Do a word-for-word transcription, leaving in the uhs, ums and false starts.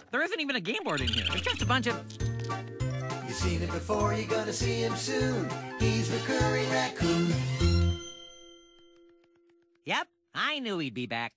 There isn't even a game board in here. It's just a bunch of... You've seen him before, you're gonna see him soon. He's Recurring Raccoon. Yep, I knew he'd be back.